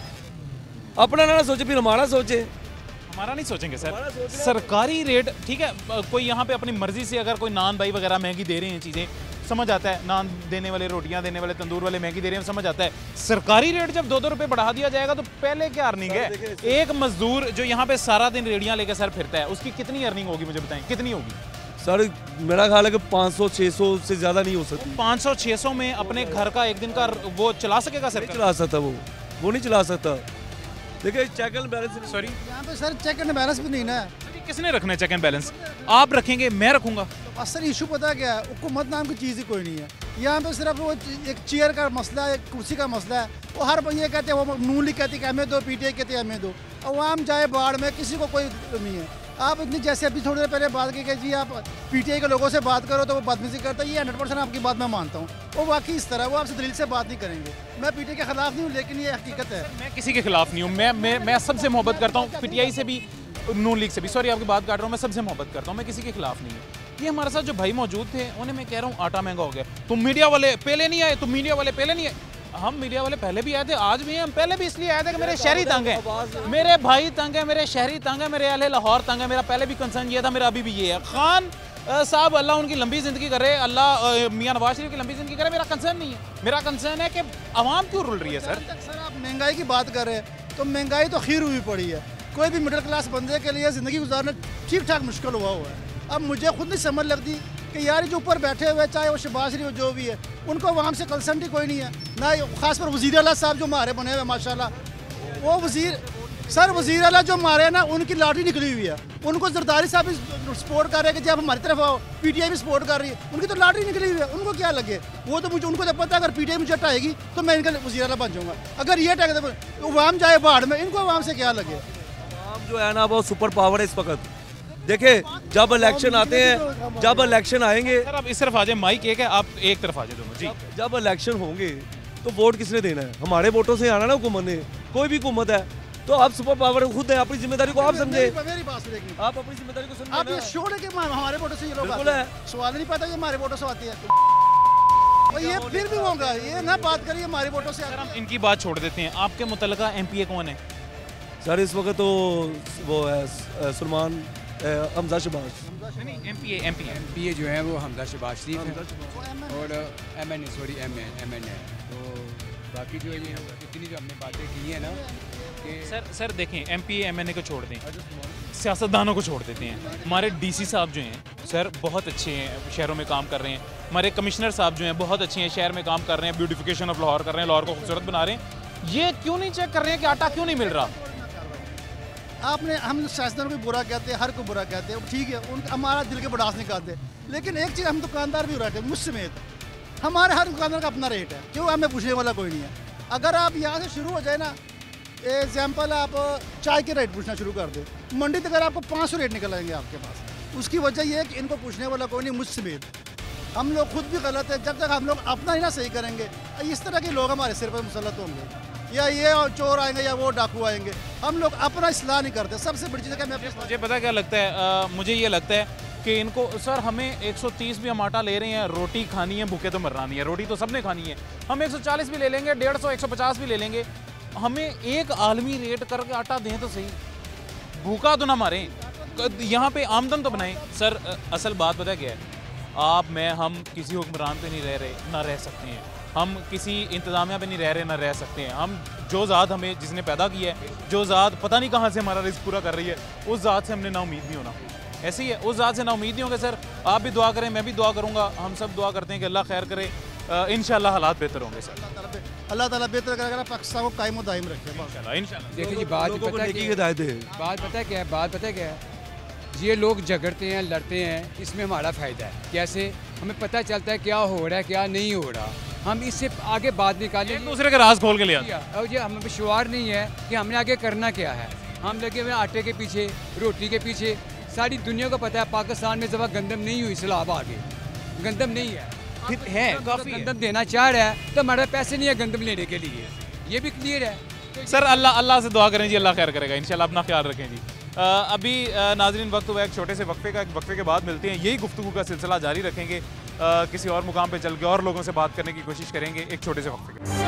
अपना ना सोचे फिर हमारा सोचे हमारा नहीं सोचेंगे सर सरकारी रेट ठीक है कोई यहाँ पे अपनी मर्जी से अगर कोई नान भाई वगैरह महंगी दे रहे हैं चीज़ें समझ आता है नान देने वाले रोटियाँ देने वाले तंदूर वाले महंगी दे रहे हैं समझ आता है सरकारी रेट जब 2-2 रुपये बढ़ा दिया जाएगा तो पहले क्या अर्निंग है एक मजदूर जो यहाँ पे सारा दिन रेडियाँ लेकर सर फिरता है उसकी कितनी अर्निंग होगी मुझे बताएं कितनी होगी सर मेरा ख्याल है कि 500-600 से ज़्यादा नहीं हो सकती 500-600 में अपने घर का एक दिन का वो चला सकेगा सर चला सकता वो नहीं चला सकता देखिए चेक एंड बैलेंस सॉरी यहाँ पे सर चेक एंड बैलेंस भी नहीं ना किसने रखना है चेक एंड बैलेंस आप रखेंगे मैं रखूंगा असल इशू पता क्या है हुकूमत नाम की चीज़ ही कोई नहीं है यहाँ पे सिर्फ वो एक चेयर का मसला है एक कुर्सी का मसला है वो हर ये कहते हैं वो नून लीग कहती है कि हमें दो पीटीआई कहती है हमें दो अवाम जाए बाढ़ में किसी को कोई नहीं है आप इतनी जैसे अभी थोड़ी देर पहले बात की कि जी आप पीटीआई के लोगों से बात करो तो वो बदतमीजी करता है ये 100% आपकी बात मैं मानता हूँ वो वाकई इस तरह वो आपसे दिल से बात नहीं करेंगे मैं पीटीआई के खिलाफ नहीं हूँ लेकिन ये हकीकत है मैं किसी के खिलाफ नहीं हूँ मैं सबसे मोहब्बत करता हूँ पीटीआई से भी नून लीग से भी सॉरी आपकी बात काट रहा हूँ मैं सबसे मोहब्बत करता हूँ मैं किसी के खिलाफ नहीं हूँ ये हमारे साथ जो भाई मौजूद थे उन्हें मैं कह रहा हूँ आटा महंगा हो गया तुम मीडिया वाले पहले नहीं आए तुम मीडिया वाले पहले नहीं आए हम मीडिया वाले पहले भी आए थे आज भी हैं हम पहले भी इसलिए आए थे कि मेरे शहरी तंग हैं मेरे भाई तंग हैं मेरे शहरी तंग हैं मेरे अहले लाहौर तंग है मेरा पहले भी कंसर्न ये था मेरा अभी भी ये है खान साहब अल्लाह उनकी लंबी ज़िंदगी करे अल्लाह मियाँ नवाज शरीफ की लंबी ज़िंदगी करे मेरा कंसर्न नहीं है मेरा कंसर्न है कि आवाम क्यों रुल रही है सर सर आप महंगाई की बात कर रहे हैं तो महंगाई तो खीर हुई पड़ी है कोई भी मिडिल क्लास बंदे के लिए ज़िंदगी गुजारना ठीक ठाक मुश्किल हुआ है अब मुझे खुद नहीं समझ लगती कि यार जो ऊपर बैठे हुए चाहे वो शहबाज शरीफ जो भी है उनको वहाँ से कंसर्न ही कोई नहीं है ना खास पर वज़ीर आला साहब जो हमारे बने हुए माशाल्लाह वो वज़ीर आला जो हमारे हैं ना उनकी लॉटरी निकली हुई है उनको जरदारी साहब भी सपोर्ट कर रहे हैं कि जब हमारी तरफ आओ पीटीआई भी सपोर्ट कर रही है उनकी तो लॉटरी निकली हुई है उनको क्या लगे वो तो मुझे उनको तो पता है अगर पीटीआई मुझे हटाएगी तो मैं इनका वज़ीर आला बन जाऊँगा अगर ये हटाएगा तो अवाम जाए बाढ़ में इनको अवाम से क्या लगे अवाम जो है ना वो सुपर पावर है इस वक्त देखिए जब इलेक्शन आते हैं, जब इलेक्शन आएंगे, सर आप इस तरफ आ जाए, माइक एक है, आप एक तरफ आ जाए दोनों जी। जब इलेक्शन होंगे तो वोट किसने देना है? हमारे वोटों से आना ना हुकूमत ने। कोई भी हुकूमत है तो आप सुपर पावर खुद हैं, अपनी जिम्मेदारी को आप समझे। मेरी बात सुनिए, आप अपनी जिम्मेदारी को समझे। आप ये श्योर है कि हमारे वोटों से ये लोग बिल्कुल आते है। हैं? सवाल नहीं पता ये हमारे वोटों से आती है। और ये फिर भी होगा, ये ना बात करिए हमारे वोटों से। सर हम इनकी बात छोड़ देते हैं, आपके मुतलका एमपीए कौन है? सर इस वक्त तो वो है सलमान हमजा शबाज। नहीं एमपीए जो है वो हमजा शबाज शरीफ है और एमएन है। तो बाकी जो ये इतनी जो हमने बातें की हैं ना कि सर देखें, एमपीए एमएनए को छोड़ दें, सियासतदानों को छोड़ देते हैं। हमारे डीसी साहब जो हैं सर बहुत अच्छे हैं, शहरों में काम कर रहे हैं। हमारे कमिश्नर साहब जो हैं बहुत अच्छे हैं, शहर में काम कर रहे हैं, ब्यूटिफिकेशन ऑफ लाहौर कर रहे हैं, लाहौर को खूबसूरत बना रहे हैं। ये क्यों नहीं चेक कर रहे हैं कि आटा क्यों नहीं मिल रहा? आपने हम सियासतदानों को बुरा कहते हैं, हर को बुरा कहते हैं, ठीक है, उनका हमारा दिल के बड़ास निकालते हैं। लेकिन एक चीज़ हम दुकानदार भी हो रहे थे मुझ समेत, हमारे हर दुकानदार का अपना रेट है, क्यों हमें पूछने वाला कोई नहीं है। अगर आप यहाँ से शुरू हो जाए ना, एग्जाम्पल आप चाय के रेट पूछना शुरू कर दे, मंडी तक अगर आपको 500 रेट निकल आएंगे आपके पास। उसकी वजह यह है कि इनको पूछने वाला कोई नहीं, मुझ समेत। हम लोग खुद भी गलत है, जब तक हम लोग अपना ही ना सही करेंगे, इस तरह के लोग हमारे सिर पर मुसल्लत होंगे, या ये चोर आएंगे या वो डाकू आएंगे। हम लोग अपना इस्लाह नहीं करते। सबसे बड़ी चीज़ है कि मुझे पता क्या लगता है, मुझे ये लगता है कि इनको सर हमें 130 भी हम आटा ले रहे हैं, रोटी खानी है, भूखे तो मरना नहीं है, रोटी तो सबने खानी है। हम 140 भी ले लेंगे, 150 150 भी ले लेंगे, हमें एक आलमी रेट करके आटा दें तो सही, भूखा तो ना मारें, यहाँ पे आमदन तो बनाएं। सर असल बात पता क्या है, आप मैं हम किसी हुक्मरान पे नहीं रह रहे, ना रह सकते हैं। हम किसी इंतजामिया पे नहीं रह रहे, ना रह सकते हैं। हम जो ज़ात हमें जिसने पैदा किया है, जो ज़ात पता नहीं कहाँ से हमारा रिस्क पूरा कर रही है, उस ज़ात से हमने ना उम्मीद नहीं होना। ऐसे ही है, उस ज़ात से ना उम्मीद नहीं होगा। सर आप भी दुआ करें, मैं भी दुआ करूँगा, हम सब दुआ करते हैं कि अल्लाह खैर करे, इंशाल्लाह हालात बेहतर होंगे। सर अल्लाह ताला बेहतर करेगा, पाकिस्तान को कायम दायम रखे इंशाल्लाह। देखिए जी बात पता है क्या है, बात पता है क्या है, ये लोग झगड़ते हैं, लड़ते हैं, इसमें हमारा फ़ायदा है। कैसे? हमें पता चलता है क्या हो रहा है क्या नहीं हो रहा, हम इससे आगे बात निकालें, एक दूसरे के राज खोल के लिया। और ये हमें विश्वास नहीं है कि हमने आगे करना क्या है। हम लगे हुए आटे के पीछे, रोटी के पीछे। सारी दुनिया को पता है पाकिस्तान में जब गंदम नहीं हुई, सैलाब आगे गंदम नहीं है, फिर है काफ़ी गंदम देना चाह रहा है तो हमारे पैसे नहीं है गंदम लेने के लिए, ये भी क्लियर है। सर अल्लाह से दुआ करें जी, अल्लाह खैर करेगा इंशाल्लाह। अपना ख्याल रखें जी। अभी नाज़रीन वक्त हुआ एक छोटे से वक्फे का, एक वक्फे के बाद मिलते हैं। यही गुफ्तगू का सिलसिला जारी रखेंगे, किसी और मुकाम पे चल के और लोगों से बात करने की कोशिश करेंगे एक छोटे से वक्फे के।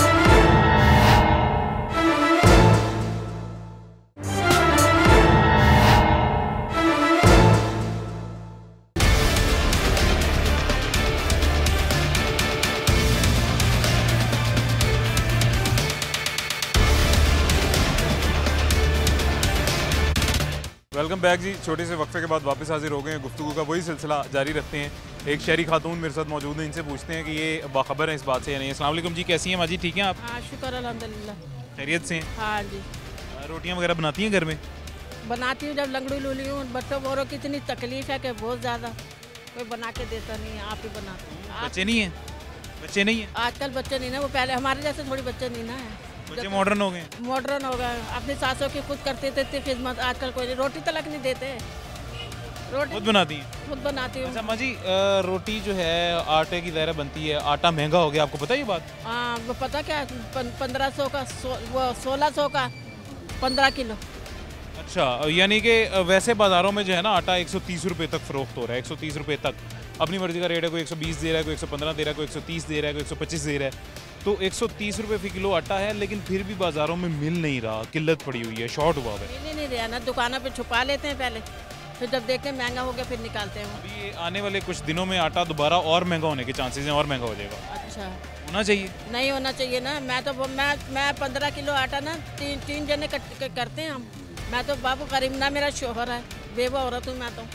वेलकम बैक जी। छोटे से वक्फे के बाद वापस हाजिर हो गए हैं, गुफ्तगू का वही सिलसिला जारी रखते हैं। एक शहरी खातून मेरे साथ मौजूद है, इनसे पूछते हैं कि ये बाखबर है इस बात से या नहीं। अस्सलाम वालेकुम जी, कैसी हैं माजी? ठीक हैं आप? हाँ शुक्र अल्हम्दुलिल्लाह, खैरियत से हैं? हाँ जी। रोटियां वगैरह बनाती हैं घर में? बनाती हूँ, जब लंगड़ी लूली हूँ। बच्चों बोरो की इतनी तकलीफ है कि बहुत ज़्यादा, कोई बना के देता नहीं है, आप ही बनाते हैं। बच्चे नहीं हैं? बच्चे नहीं हैं आजकल बच्चे नहीं ना, वो पहले हमारे जैसे थोड़ी बच्चे नहीं ना है, बच्चे मॉडर्न हो गए। मॉडर्न हो गए, अपनी सासों की खुद करते थे इतनी खिदमत। आजकल कोई रोटी तलक नहीं देते, रोटी खुद बनाती हैं? खुद बनाती हूँ। अच्छा माजी, रोटी जो है आटे की ज़ाहिर बनती है, आटा महंगा हो गया, आपको पता है ये बात? हाँ वो पता क्या, 1500 का, वो 1600 का 15 किलो। अच्छा, यानी कि वैसे बाज़ारों में जो है ना आटा 130 रुपये तक फ़रोख्त हो रहा है, 130 रुपये तक। अपनी मर्ज़ी का रेट है, कोई 120 दे रहा है, कोई 115 दे रहा है, कोई 130 दे रहा है, कोई 125 दे रहा है। तो 130 रुपये फ़ी किलो आटा है, लेकिन फिर भी बाज़ारों में मिल नहीं रहा, किल्लत पड़ी हुई है, शॉर्ट हुआ है। मिल नहीं रहा ना, दुकानों पे छुपा लेते हैं पहले, फिर जब देखते हैं महंगा हो गया फिर निकालते हैं। अभी ये आने वाले कुछ दिनों में आटा दोबारा और महंगा होने के चांसेस हैं, और महंगा हो जाएगा। अच्छा, होना चाहिए? नहीं होना चाहिए ना। मैं 15 किलो आटा ना तीन जने करते हैं हम। मैं तो बाबू करीम ना, मेरा शोहर है, बेवा औरत हूँ मैं तो।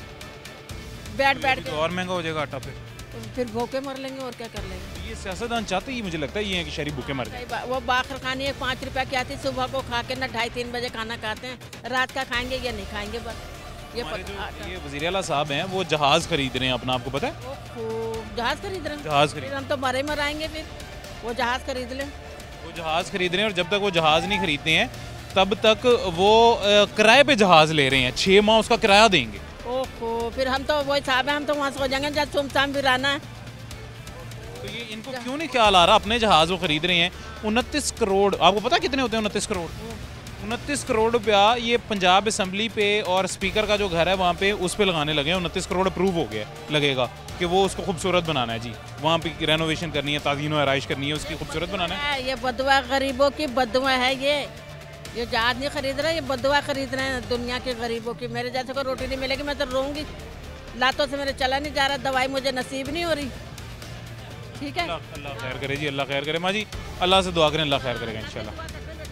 बैठ के और महंगा हो जाएगा आटा, फिर भूखे मर लेंगे और क्या कर लेंगे। ये सियासतदान चाहते ही, मुझे लगता है ये है कि शहरी भूखे मर जाए। वो बाखर खानी है 5 रुपया की आती, सुबह को खा के ना 2:30-3 बजे खाना खाते हैं, रात का खाएंगे या नहीं खाएंगे बस। ये वज़ीर आला साहब हैं, वो जहाज़ खरीद रहे हैं अपना, आपको पता है? जहाज़ खरीद रहे हैं? जहाज़ खरीद, हम तो मरे मराएंगे, फिर वो जहाज़ खरीद लें। वो जहाज़ खरीद रहे हैं, और जब तक वो जहाज़ नहीं खरीदते हैं तब तक वो किराए पे जहाज़ ले रहे हैं, 6 माह उसका किराया देंगे। ओहो, फिर हम तो वही साहब है, हम तो वहाँ सो जाएंगे जब सुमसाम वीराना है। तो ये इनको क्यों नहीं ख्याल आ रहा? अपने जहाज वो खरीद रहे हैं 29 करोड़, आपको पता कितने होते हैं 29 करोड़? 29 करोड़ रुपया ये पंजाब असम्बली पे और स्पीकर का जो घर है वहाँ पे उस पे लगाने लगे हैं। 29 करोड़ अप्रूव हो गया लगेगा कि वो उसको खूबसूरत बनाना है जी, वहाँ पे रेनोवेशन करनी है, ताज़ीन व आराइश करनी है, उसकी खूबसूरत बनाना है। ये बदुआ गरीबों की बदुआ है, ये जहाज नहीं खरीद रहे, ये बदुआ खरीद रहे हैं दुनिया के गरीबों की। मेरे जैसे को रोटी नहीं मिलेगी मैं तो रोऊंगी, लातों से मेरे चला नहीं जा रहा, दवाई मुझे नसीब नहीं हो रही। ठीक है, अल्लाह खैर करे जी, अल्लाह खैर करे। माँ जी अल्लाह से दुआ करें, अल्लाह खैर करेगा इंशाल्लाह।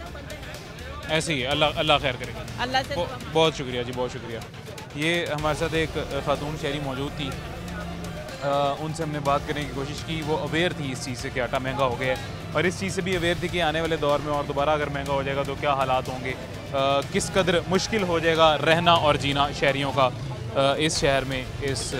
ऐसे ही है, अल्लाह खैर करेगा। अल्लाह से बहुत शुक्रिया जी, बहुत शुक्रिया। ये हमारे साथ एक खातून शहरी मौजूद थी, उनसे हमने बात करने की कोशिश की। वो अवेयर थी इस चीज़ से कि आटा महंगा हो गया है, और इस चीज़ से भी अवेयर थी कि आने वाले दौर में और दोबारा अगर महंगा हो जाएगा तो क्या हालात होंगे, किस कदर मुश्किल हो जाएगा रहना और जीना शहरियों का इस शहर में, इस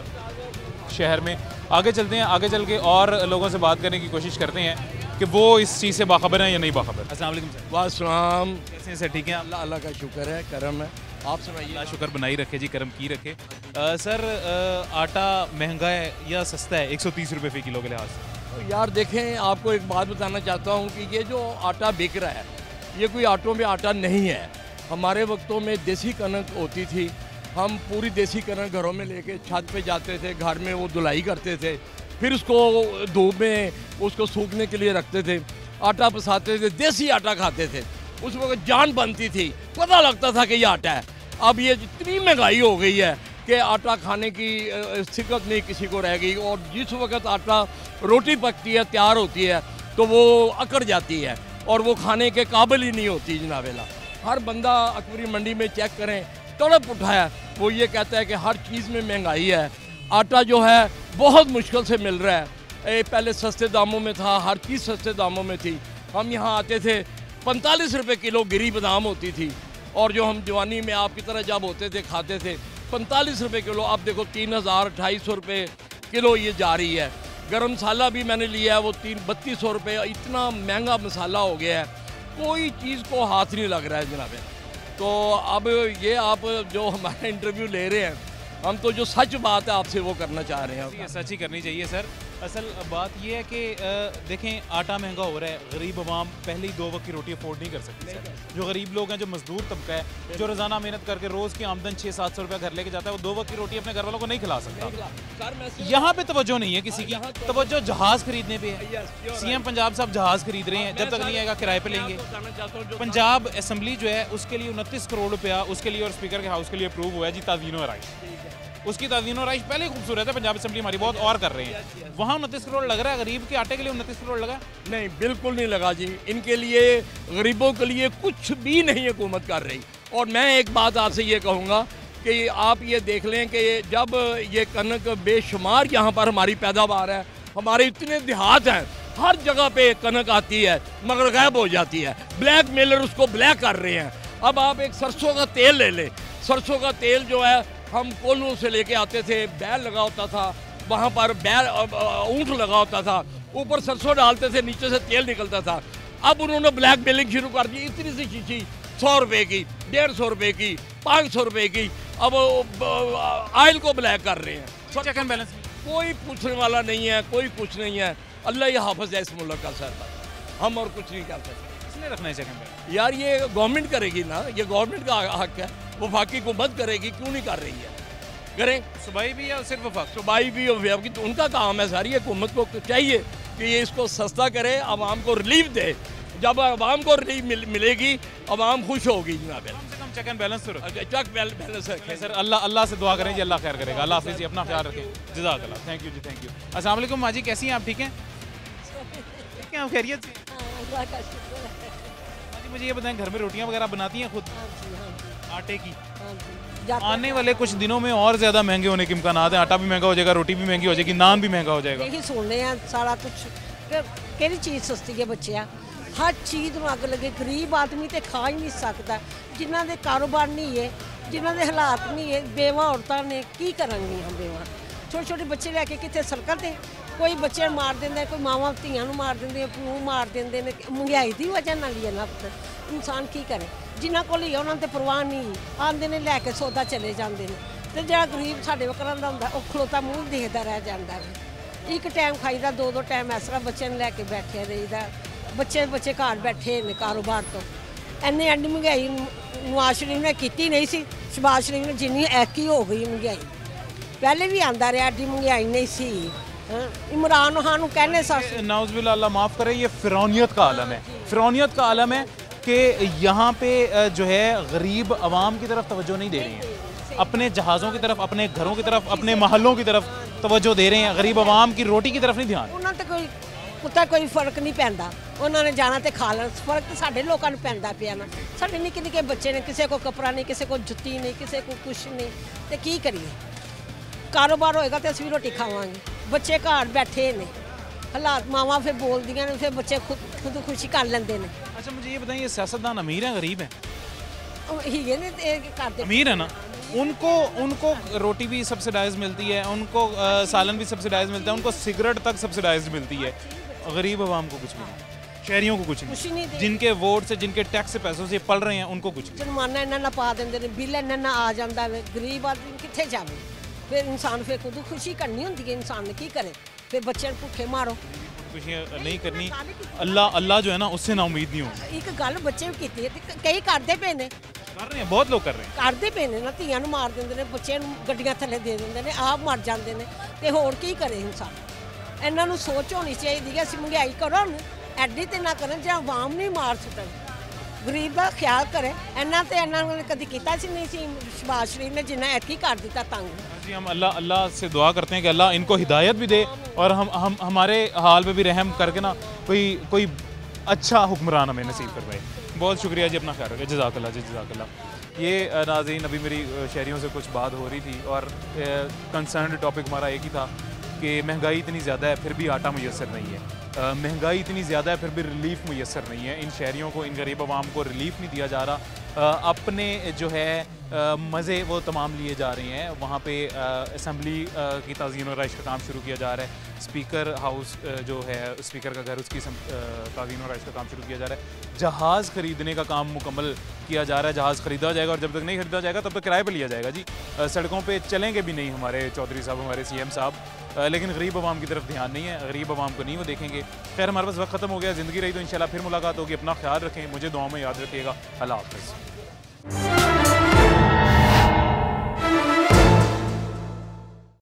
शहर में। आगे चलते हैं, आगे चल के और लोगों से बात करने की कोशिश करते हैं कि वो इस चीज़ से बाखबर हैं या नहीं बाखबर। अस्सलाम वालेकुम सर। वालेकुम, कैसे हैं सर? ठीक हैं? अल्लाह का शुक्र है, करम है। आप सुनाइए। अल्लाह शुक्र बनाई रखे जी, करम की रखे। सर आटा महंगा है या सस्ता है 130 रुपये फ़ी किलो के लिहाज से? यार देखें, आपको एक बात बताना चाहता हूँ कि ये जो आटा बिक रहा है ये कोई आटों में आटा नहीं है। हमारे वक्तों में देसी कनक होती थी, हम पूरी देसी कनक घरों में लेके छत पे जाते थे, घर में वो धुलाई करते थे, फिर उसको धूप में उसको सूखने के लिए रखते थे, आटा पिसाते थे, देसी आटा खाते थे। उस वक्त जान बनती थी, पता लगता था कि ये आटा है। अब ये जितनी महंगाई हो गई है कि आटा खाने की सिकत नहीं किसी को रह गई, और जिस वक्त आटा रोटी पकती है, तैयार होती है, तो वो अकड़ जाती है और वो खाने के काबिल ही नहीं होती जनाबेला। हर बंदा अकबरी मंडी में चेक करें, तड़प उठा है, वो ये कहता है कि हर चीज़ में महंगाई है। आटा जो है बहुत मुश्किल से मिल रहा है। पहले सस्ते दामों में था, हर चीज़ सस्ते दामों में थी। हम यहाँ आते थे 45 रुपये किलो गिरी बादाम होती थी, और जो हम जवानी में आपकी तरह जब होते थे खाते थे 45 रुपये किलो। अब देखो 3000-2800 रुपये किलो ये जा रही है। गरम मसाला भी मैंने लिया है, वो 3200 रुपये। इतना महंगा मसाला हो गया है, कोई चीज़ को हाथ नहीं लग रहा है जनाबे। तो अब ये आप जो हमारा इंटरव्यू ले रहे हैं, हम तो जो सच बात है आपसे वो करना चाह रहे हैं। सच ही करनी चाहिए सर। असल बात ये है कि देखें आटा महंगा हो रहा है, गरीब आवाम पहले ही 2 वक्त की रोटी अफोर्ड नहीं कर सकती सर। जो गरीब लोग हैं, जो मजदूर तबका है, जो रोज़ाना मेहनत करके रोज़ की आमदन 600-700 रुपया घर लेके जाता है, वो 2 वक्त की रोटी अपने घर वालों को नहीं खिला सकता। यहाँ पे तवज्जो नहीं है किसी की, तवज्जो जहाज़ खरीदने पे है। सीएम पंजाब साहब जहाज़ खरीद रहे हैं, जब तक नहीं आएगा किराए पे लेंगे। पंजाब असम्बली जो है उसके लिए 29 करोड़ रुपया उसके लिए और स्पीकर के हाउस के लिए अप्रूव हुआ है जी, ताज़ीन व आराइश। उसकी ताज़ीन और आइश पहले ही खूबसूरत है, पंजाब असम्बली हमारी बहुत और कर रहे हैं। वहाँ 29 करोड़ लग रहा है, गरीब के आटे के लिए 29 करोड़ लगा? नहीं, बिल्कुल नहीं लगा जी। इनके लिए, गरीबों के लिए कुछ भी नहीं हुकूमत कर रही। और मैं एक बात आपसे ये कहूँगा कि आप ये देख लें कि जब ये कनक बेशुमार यहाँ पर हमारी पैदावार है, हमारे इतने देहात हैं, हर जगह पे कनक आती है मगर गायब हो जाती है। ब्लैक मेलर उसको ब्लैक कर रहे हैं। अब आप एक सरसों का तेल ले लें, सरसों का तेल जो है हम कोल्हू से लेके आते थे, बैल लगा होता था, वहाँ पर बैल ऊँट लगा होता था, ऊपर सरसों डालते थे, नीचे से तेल निकलता था। अब उन्होंने ब्लैक मेलिंग शुरू कर दी। इतनी सी शीशी 100 रुपये की, 150 रुपये की, 500 रुपये की, अब ऑयल को ब्लैक कर रहे हैं। चेक एंड बैलेंस कोई पूछने वाला नहीं है, कोई कुछ नहीं है। अल्लाह ही हाफ़िज़ है इस मुल्क का सर, हम और कुछ नहीं कर सकते। किसने रखना है चेक एंड बैलेंस? यार ये गवर्नमेंट करेगी ना, ये गवर्नमेंट का हक है, वफाकी हुकूमत करेगी, क्यों नहीं कर रही है? करें। सूबाई भी या सिर्फ वफाक? सूबाई भी और वफाकी, तो उनका काम है सारी। हुकूमत को चाहिए कि ये इसको सस्ता करे, आवाम को रिलीफ दे। जब आवाम को रिलीफ मिलेगी, आवाम खुश होगी जनाब। कम से कम चेक एंड बैलेंस तो रखें। चेक बैलेंस रखें सर। अल्लाह से दुआ करें जी, अल्लाह खैर करेगा। अल्लाह हाफिज़ जी, अपना ख्याल रखें। जज़ाकल्लाह। थैंक यू जी, थैंक यू। अस्सलाम वालेकुम माँ जी, कैसी हैं आप? ठीक हैं? ठीक हैं, आप खैरियत से? अल्लाह का शुक्र है। जी मुझे ये बताएं, घर में रोटियाँ वगैरह बनाती हैं खुद? हाँ जी, हाँ जी। आटे की? हाँ जी। आने वाले कुछ दिनों में और ज़्यादा महंगे होने के इम्कानात हैं। आटा भी महंगा हो जाएगा, रोटी भी महंगी हो जाएगी, नान भी महंगा हो जाएगा। यही सुन रहे हैं सारा कुछ कि चीज़ सस्ती है बच्चिया, हर चीज़ में अग लगे। गरीब आदमी तो खा ही नहीं सकता, जिन्हों के कारोबार नहीं है, जिन्हों के हालात नहीं है, बेवा औरतां ने की करेंगी। हम बेवा छोटे छोटे बच्चे लैके कितने सड़कों ते, कोई बच्चे मार देंगे, कोई मावां धियां मार देंगे, प्यू मार देंगे। महंगाई की वजह नाल ही है ना, इंसान की करे। जिन्हों को उन्होंने तो परवाह नहीं, आते ने लैके सौदा चले जाते हैं। ਤੇ ਜਿਹੜਾ ਗਰੀਬ ਸਾਡੇ ਵਕਰਾਂ ਦਾ ਹੁੰਦਾ ਉਹ ਖਲੋਤਾ ਮੂੰਹ ਦੇਖਦਾ ਰਹਿ ਜਾਂਦਾ ਹੈ। ਇੱਕ ਟਾਈਮ ਖਾਈਦਾ, ਦੋ ਟਾਈਮ ਇਸ ਤਰ੍ਹਾਂ ਬੱਚੇ ਨੂੰ ਲੈ ਕੇ ਬੈਠੇ ਰਹੀਦਾ। ਬੱਚੇ ਘਰ ਬੈਠੇ ਨੇ ਕਾਰੋਬਾਰ ਤੋਂ। ਐਨੀ ਮਹਿੰਗਾਈ ਨਵਾਜ਼ ਸ਼ਰੀਫ ਨੇ ਕੀਤੀ ਨਹੀਂ ਸੀ, ਸ਼ਹਿਬਾਜ਼ ਸ਼ਰੀਫ ਨੇ ਜਿੰਨੀ ਐਕੀ ਹੋ ਗਈ ਮਹਿੰਗਾਈ। ਪਹਿਲੇ ਵੀ ਆਂਦਾ ਰਿਹਾ, ਐਡੀ ਮਹਿੰਗਾई नहीं सी। इमरान खान कहने नाउज़ुबिल्लाह, अल्लाह माफ़ करे, ये फ़िरौनियत का आलम है। फ़िरौनियत का आलम है कि यहाँ पे जो है गरीब आवाम की तरफ तवज्जो नहीं दे रही हैं, अपने जहाज़ों की तरफ, अपने घरों की तरफ, अपने महलों की तरफ तवज्जो दे रहे हैं, गरीब आवाम की रोटी की तरफ नहीं ध्यान। उन्होंने तो कोई पुत्ता कोई फर्क नहीं पैंदा, उन्होंने जाना तो खा लेना। फर्क तो साढ़े लोगों को पैंदा पिया ना। साढ़े निक्के निक्के बच्चे ने, किसी को कपड़ा नहीं, किसी को जुत्ती नहीं, किसी को कुछ नहीं, तो की करिए? कारोबार होएगा तो असं भी रोटी खावांगे। बच्चे घर बैठे ने, हालात मावां फिर बोल दियां ने, फिर बच्चे खुदकुशी कर लेंदे ने। अच्छा मुझे ये बताइए, सियासतदान अमीर हैं गरीब हैं? अमीर है ना, उनको रोटी भी सब्सिडाइज मिलती है, उनको सालन भी सब्सिडाइज मिलता है, उनको सिगरेट तक सब्सिडाइज मिलती है। गरीब आवाम को कुछ भी नहीं, शहरियों को कुछ नहीं, जिनके वोट से, जिनके टैक्स से पैसों से पल रहे हैं उनको कुछ नहीं। जुर्माना इन्ना पा देंगे ने, बिल इन्ना आ जाता है, गरीब आदमी कितने जाए? फिर इंसान फिर खुद खुशी करनी होती है, इंसान ने की करे? फिर बच्चे भुखे मारो। खुशियाँ नहीं करनी, अल्लाह जो है ना उससे ना उम्मीद नहीं होगी। एक गल बच्चे भी की, कई करते पे ने, कर रहे हैं, बहुत लोग कर रहे हैं, करते पे ने ना, धीआं नूं मार देंदे ने, बच्चे नूं गड्डियां थल्ले दे देंदे ने, आप मर जाते हैं। तो होर की करे इंसान? इन्हां नूं सोच होनी चाहिए, असीं महंगाई करो एडी तो ना करें जो आवाम नहीं मार सुटन। गरीब का ख्याल करें। इन्ना तो इन्होंने कभी किया नहीं सी शहबाज शरीफ ने, जिन्ना ऐतकी कर दिता तंग। जी हम अल्लाह से दुआ करते हैं कि अल्लाह इनको हिदायत भी दे और हम हमारे हाल पे भी रहम करके ना कोई अच्छा हुक्मरान हमें नसीब करवाए। बहुत शुक्रिया जी, अपना ख्याल रखें। जज़ाकल्लाह जी, जज़ाकल्लाह। ये नाज़रीन, अभी मेरी शहरियों से कुछ बात हो रही थी और कंसर्न टॉपिक हमारा एक ही था कि महंगाई इतनी ज़्यादा है फिर भी आटा मुयस्सर नहीं है, महंगाई इतनी ज़्यादा है फिर भी रिलीफ मुयस्सर नहीं है। इन शहरियों को, इन गरीब आवाम को रिलीफ नहीं दिया जा रहा। अपने जो है मज़े वो तमाम लिए जा रहे हैं। वहाँ पे असम्बली की ताज़ीन और राइश का काम शुरू किया जा रहा है। स्पीकर हाउस जो है, स्पीकर का घर, उसकी ताज़ीन और राइश का काम शुरू किया जा रहा है। जहाज़ ख़रीदने का काम मुकम्मल किया जा रहा है, जहाज़ ख़रीदा जाएगा और जब तक नहीं ख़रीदा जाएगा तब तक किराए पर लिया जाएगा जी। सड़कों पर चलेंगे भी नहीं हमारे चौधरी साहब, हमारे CM साहब, लेकिन गरीब आवाम की तरफ ध्यान नहीं है, गरीब आवाम को नहीं वो देखेंगे। खैर हमारे पास वक्त ख़त्म हो गया, ज़िंदगी रही तो इंशाल्लाह फिर मुलाकात होगी। अपना ख्याल रखें, मुझे दुआओं में याद रखिएगा। अल्लाह हाफ़िज़।